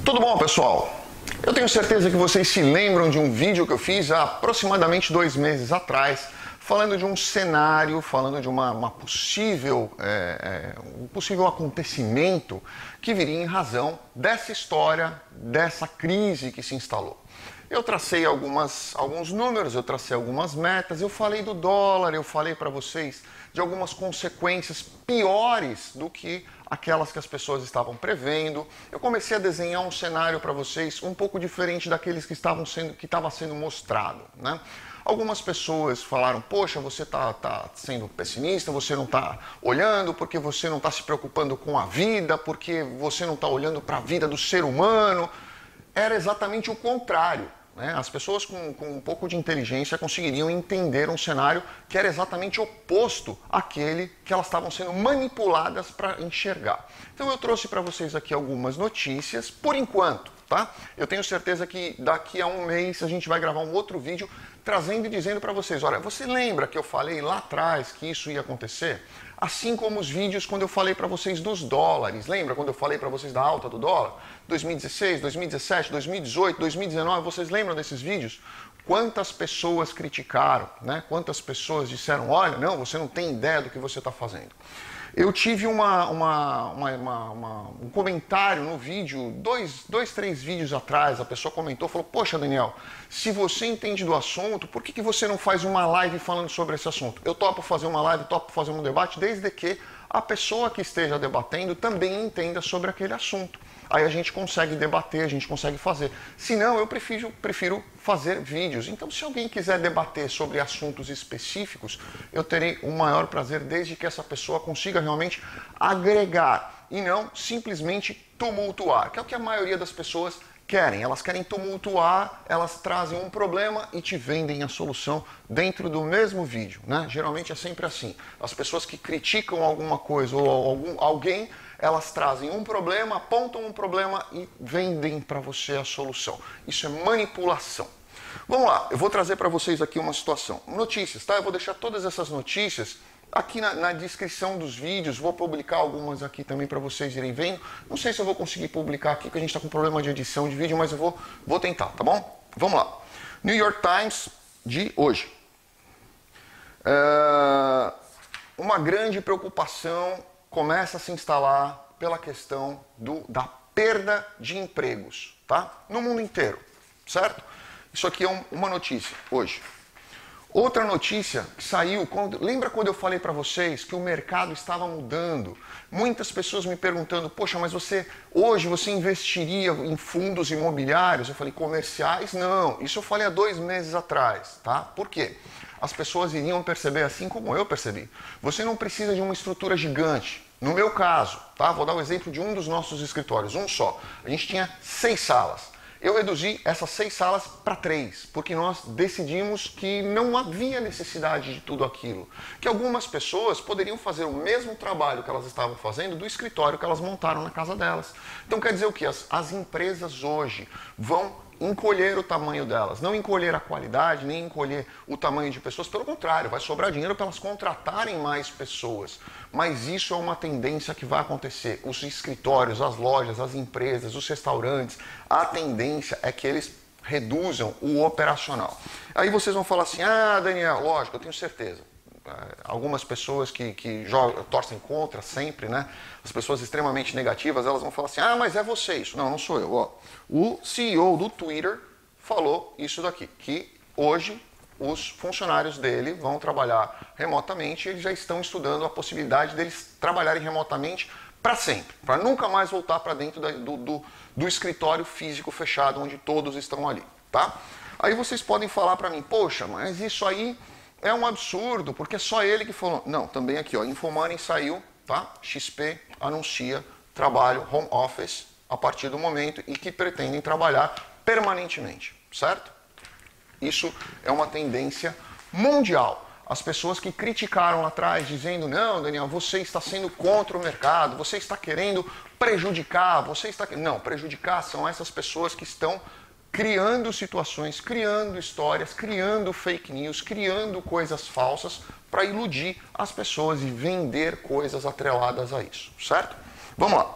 Tudo bom, pessoal? Eu tenho certeza que vocês se lembram de um vídeo que eu fiz há aproximadamente 2 meses atrás, falando de um cenário, falando de um possível acontecimento que viria em razão dessa história, dessa crise que se instalou. Eu tracei alguns números, eu tracei algumas metas, eu falei do dólar, eu falei para vocês de algumas consequências piores do que aquelas que as pessoas estavam prevendo. Eu comecei a desenhar um cenário para vocês um pouco diferente daqueles que estava sendo mostrado, né? Algumas pessoas falaram, poxa, você tá sendo pessimista, você não está olhando porque você não está se preocupando com a vida, porque você não está olhando para a vida do ser humano. Era exatamente o contrário. As pessoas com um pouco de inteligência conseguiriam entender um cenário que era exatamente oposto àquele que elas estavam sendo manipuladas para enxergar. Então eu trouxe para vocês aqui algumas notícias, por enquanto, tá? Eu tenho certeza que daqui a um mês a gente vai gravar um outro vídeo trazendo e dizendo para vocês, olha, você lembra que eu falei lá atrás que isso ia acontecer? Assim como os vídeos quando eu falei para vocês dos dólares. Lembra quando eu falei para vocês da alta do dólar? 2016, 2017, 2018, 2019, vocês lembram desses vídeos? Quantas pessoas criticaram, né? Quantas pessoas disseram, olha, não, você não tem ideia do que você está fazendo. Eu tive um comentário no vídeo, três vídeos atrás, a pessoa comentou, falou, poxa, Daniel, se você entende do assunto, por que você não faz uma live falando sobre esse assunto? Eu topo fazer uma live, topo fazer um debate, desde que a pessoa que esteja debatendo também entenda sobre aquele assunto. Aí a gente consegue debater, a gente consegue fazer. Se não, eu prefiro fazer vídeos. Então, se alguém quiser debater sobre assuntos específicos, eu terei o maior prazer, desde que essa pessoa consiga realmente agregar e não simplesmente tumultuar, que é o que a maioria das pessoas querem. Elas querem tumultuar, elas trazem um problema e te vendem a solução dentro do mesmo vídeo, né? Geralmente é sempre assim. As pessoas que criticam alguma coisa ou alguém, elas trazem um problema, apontam um problema e vendem para você a solução. Isso é manipulação. Vamos lá, eu vou trazer para vocês aqui uma situação. Notícias, tá? Eu vou deixar todas essas notícias aqui na descrição dos vídeos, vou publicar algumas aqui também para vocês irem vendo. Não sei se eu vou conseguir publicar aqui, porque a gente está com problema de edição de vídeo, mas eu vou tentar, tá bom? Vamos lá. New York Times de hoje. Uma grande preocupação começa a se instalar pela questão da perda de empregos, tá? No mundo inteiro, certo? Isso aqui é uma notícia hoje. Outra notícia que saiu, lembra quando eu falei para vocês que o mercado estava mudando? Muitas pessoas me perguntando, poxa, mas hoje você investiria em fundos imobiliários? Eu falei, comerciais? Não, isso eu falei há 2 meses atrás, tá? Por quê? As pessoas iriam perceber assim como eu percebi. Você não precisa de uma estrutura gigante. No meu caso, tá? Vou dar o exemplo de um dos nossos escritórios, um só. A gente tinha 6 salas. Eu reduzi essas 6 salas para 3, porque nós decidimos que não havia necessidade de tudo aquilo. Que algumas pessoas poderiam fazer o mesmo trabalho que elas estavam fazendo do escritório que elas montaram na casa delas. Então quer dizer o quê? As empresas hoje vão encolher o tamanho delas, não encolher a qualidade, nem encolher o tamanho de pessoas, pelo contrário, vai sobrar dinheiro para elas contratarem mais pessoas. Mas isso é uma tendência que vai acontecer. Os escritórios, as lojas, as empresas, os restaurantes, a tendência é que eles reduzam o operacional. Aí vocês vão falar assim, ah, Daniel, lógico, eu tenho certeza. Algumas pessoas que torcem contra sempre, né? As pessoas extremamente negativas, elas vão falar assim, ah, mas é você isso. Não, não sou eu. Ó. O CEO do Twitter falou isso daqui, que hoje os funcionários dele vão trabalhar remotamente e eles já estão estudando a possibilidade deles trabalharem remotamente para sempre, para nunca mais voltar para dentro do escritório físico fechado onde todos estão ali, tá? Aí vocês podem falar para mim, poxa, mas isso aí é um absurdo, porque é só ele que falou. Não, também aqui, ó, Infomoney saiu, tá? XP anuncia trabalho home office a partir do momento e que pretendem trabalhar permanentemente, certo? Isso é uma tendência mundial. As pessoas que criticaram lá atrás, dizendo, não, Daniel, você está sendo contra o mercado, você está querendo prejudicar, Não, prejudicar são essas pessoas que estão criando situações, criando histórias, criando fake news, criando coisas falsas para iludir as pessoas e vender coisas atreladas a isso, certo? Vamos lá.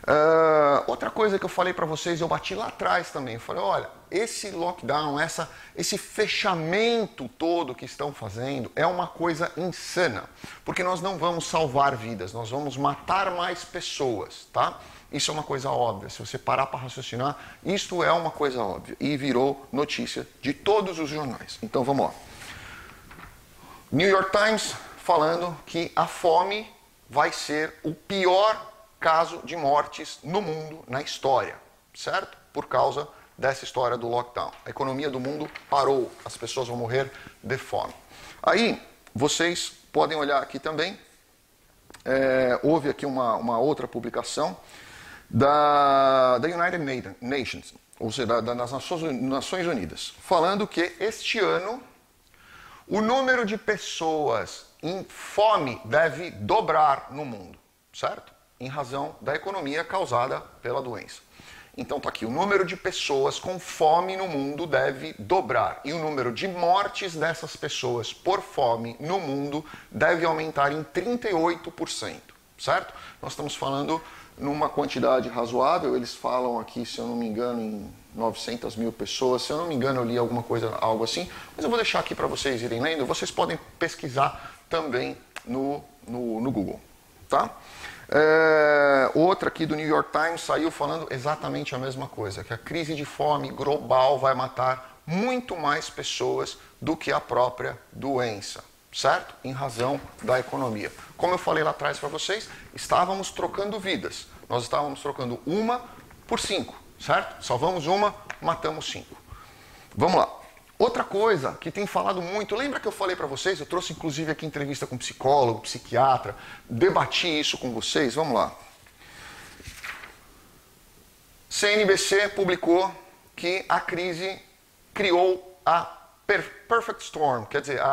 Outra coisa que eu falei para vocês, eu bati lá atrás também. Eu falei, olha, esse lockdown, esse fechamento todo que estão fazendo é uma coisa insana. Porque nós não vamos salvar vidas, nós vamos matar mais pessoas, tá? Isso é uma coisa óbvia. Se você parar para raciocinar, isto é uma coisa óbvia. E virou notícia de todos os jornais. Então vamos lá. New York Times falando que a fome vai ser o pior caso de mortes no mundo, na história, certo? Por causa dessa história do lockdown. A economia do mundo parou, as pessoas vão morrer de fome. Aí, vocês podem olhar aqui também, houve aqui uma outra publicação da United Nations, ou seja, das Nações Unidas, falando que este ano o número de pessoas em fome deve dobrar no mundo, certo? Em razão da economia causada pela doença. Então está aqui, o número de pessoas com fome no mundo deve dobrar e o número de mortes dessas pessoas por fome no mundo deve aumentar em 38%, certo? Nós estamos falando numa quantidade razoável, eles falam aqui, se eu não me engano, em 900 mil pessoas, se eu não me engano eu li alguma coisa, algo assim, mas eu vou deixar aqui para vocês irem lendo, vocês podem pesquisar também no Google, tá? Outra aqui do New York Times saiu falando exatamente a mesma coisa, que a crise de fome global vai matar muito mais pessoas do que a própria doença, certo? Em razão da economia. Como eu falei lá atrás para vocês, estávamos trocando vidas. Nós estávamos trocando 1 por 5, certo? Salvamos 1, matamos 5. Vamos lá. Outra coisa que tem falado muito, lembra que eu falei para vocês, eu trouxe inclusive aqui entrevista com psicólogo, psiquiatra, debati isso com vocês, vamos lá. CNBC publicou que a crise criou a perfect storm, quer dizer,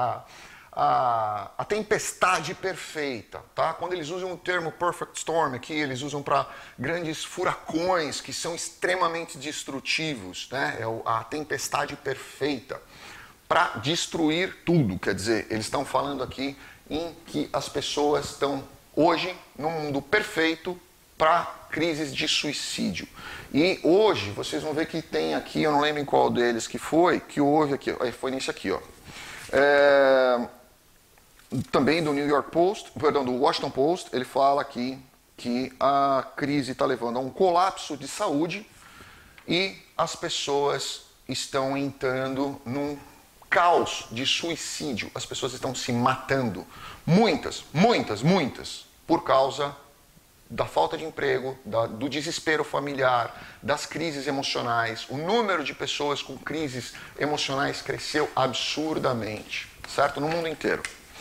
a tempestade perfeita, tá? Quando eles usam o termo perfect storm aqui, eles usam para grandes furacões que são extremamente destrutivos, né? É a tempestade perfeita para destruir tudo, quer dizer, eles estão falando aqui em que as pessoas estão hoje num mundo perfeito para crises de suicídio. E hoje vocês vão ver que tem aqui, eu não lembro em qual deles que houve aqui, foi nesse aqui, ó. Também do New York Post, perdão, do Washington Post, ele fala aqui que a crise está levando a um colapso de saúde e as pessoas estão entrando num caos de suicídio. As pessoas estão se matando. Muitas, por causa da falta de emprego, do desespero familiar, das crises emocionais. O número de pessoas com crises emocionais cresceu absurdamente, certo? No mundo inteiro.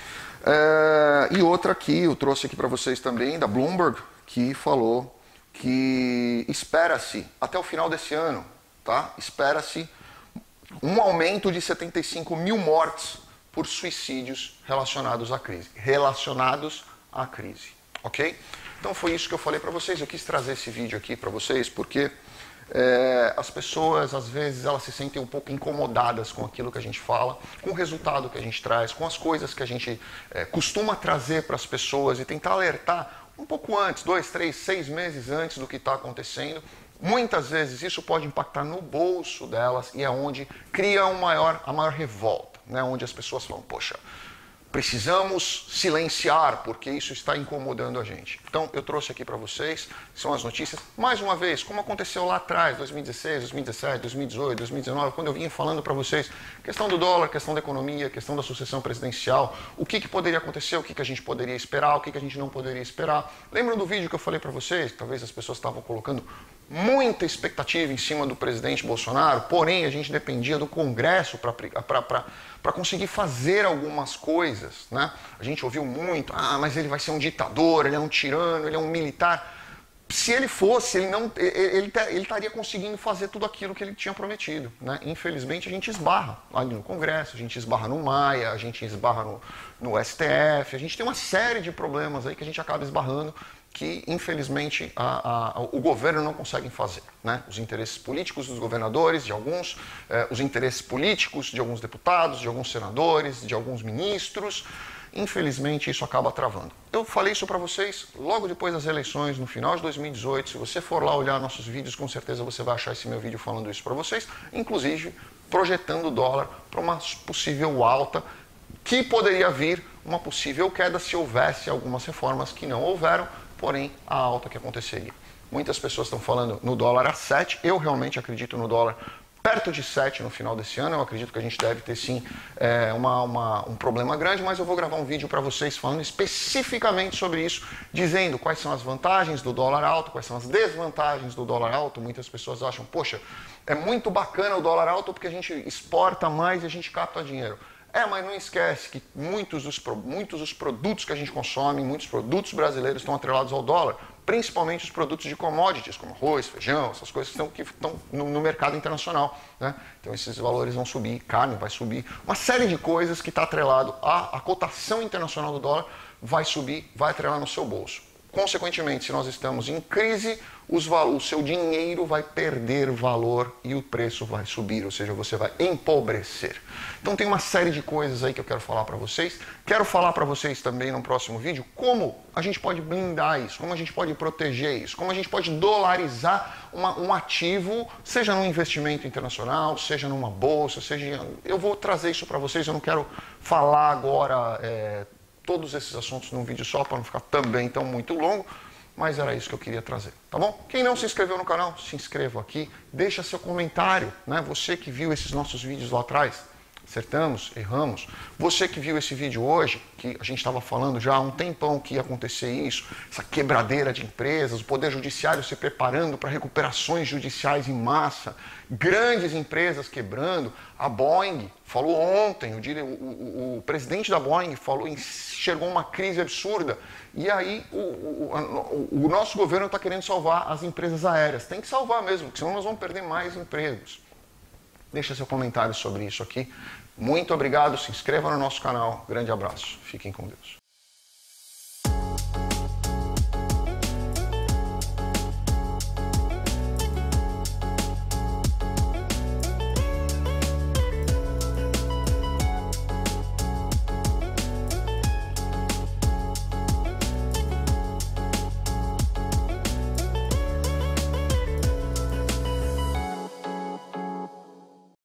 E outra aqui, eu trouxe aqui para vocês também, da Bloomberg, que falou que espera-se, até o final desse ano, tá? Espera-se um aumento de 75 mil mortes por suicídios relacionados à crise. Ok? Então foi isso que eu falei para vocês. Eu quis trazer esse vídeo aqui para vocês porque as pessoas, às vezes, elas se sentem um pouco incomodadas com aquilo que a gente fala, com o resultado que a gente traz, com as coisas que a gente costuma trazer para as pessoas e tentar alertar um pouco antes, 2, 3, 6 meses antes do que está acontecendo. Muitas vezes isso pode impactar no bolso delas e é onde cria a maior revolta, né? Onde as pessoas falam, poxa, precisamos silenciar porque isso está incomodando a gente. Então eu trouxe aqui para vocês, são as notícias, mais uma vez, como aconteceu lá atrás, 2016, 2017, 2018, 2019, quando eu vinha falando para vocês, questão do dólar, questão da economia, questão da sucessão presidencial, o que poderia acontecer, o que a gente poderia esperar, o que a gente não poderia esperar. Lembram do vídeo que eu falei para vocês? Talvez as pessoas estavam colocando muita expectativa em cima do presidente Bolsonaro, porém a gente dependia do Congresso para conseguir fazer algumas coisas, né? A gente ouviu muito, mas ele vai ser um ditador, ele é um tirano, ele é um militar. Se ele fosse, ele estaria conseguindo fazer tudo aquilo que ele tinha prometido, né? Infelizmente a gente esbarra ali no Congresso, a gente esbarra no Maia, a gente esbarra no STF, a gente tem uma série de problemas aí que a gente acaba esbarrando que, infelizmente, o governo não consegue fazer, né? Os interesses políticos dos governadores, de alguns, os interesses políticos de alguns deputados, de alguns senadores, de alguns ministros, infelizmente isso acaba travando. Eu falei isso para vocês logo depois das eleições, no final de 2018. Se você for lá olhar nossos vídeos, com certeza você vai achar esse meu vídeo falando isso para vocês, inclusive projetando o dólar para uma possível alta, que poderia vir uma possível queda se houvesse algumas reformas que não houveram, porém a alta que aconteceria. Muitas pessoas estão falando no dólar a 7, eu realmente acredito no dólar perto de 7 no final desse ano. Eu acredito que a gente deve ter sim um problema grande, mas eu vou gravar um vídeo para vocês falando especificamente sobre isso, dizendo quais são as vantagens do dólar alto, quais são as desvantagens do dólar alto. Muitas pessoas acham, poxa, é muito bacana o dólar alto porque a gente exporta mais e a gente capta dinheiro. Mas não esquece que muitos dos produtos que a gente consome, muitos produtos brasileiros estão atrelados ao dólar, principalmente os produtos de commodities, como arroz, feijão, essas coisas que estão no mercado internacional, né? Então esses valores vão subir, carne vai subir, uma série de coisas que está atrelado à cotação internacional do dólar vai subir, vai atrelar no seu bolso. Consequentemente, se nós estamos em crise, o seu dinheiro vai perder valor e o preço vai subir, ou seja, você vai empobrecer. Então tem uma série de coisas aí que eu quero falar para vocês. Quero falar para vocês também no próximo vídeo como a gente pode blindar isso, como a gente pode proteger isso, como a gente pode dolarizar um ativo, seja num investimento internacional, seja numa bolsa, seja... Eu vou trazer isso para vocês, eu não quero falar agora... todos esses assuntos num vídeo só, para não ficar também tão muito longo, mas era isso que eu queria trazer, tá bom? Quem não se inscreveu no canal, se inscreva aqui, deixa seu comentário, né? Você que viu esses nossos vídeos lá atrás, acertamos, erramos. Você que viu esse vídeo hoje, que a gente estava falando já há um tempão que ia acontecer isso, essa quebradeira de empresas, o Poder Judiciário se preparando para recuperações judiciais em massa, grandes empresas quebrando. A Boeing falou ontem, o presidente da Boeing falou, enxergou uma crise absurda. E aí o nosso governo está querendo salvar as empresas aéreas. Tem que salvar mesmo, porque senão nós vamos perder mais empregos. Deixa seu comentário sobre isso aqui. Muito obrigado, se inscreva no nosso canal. Grande abraço. Fiquem com Deus.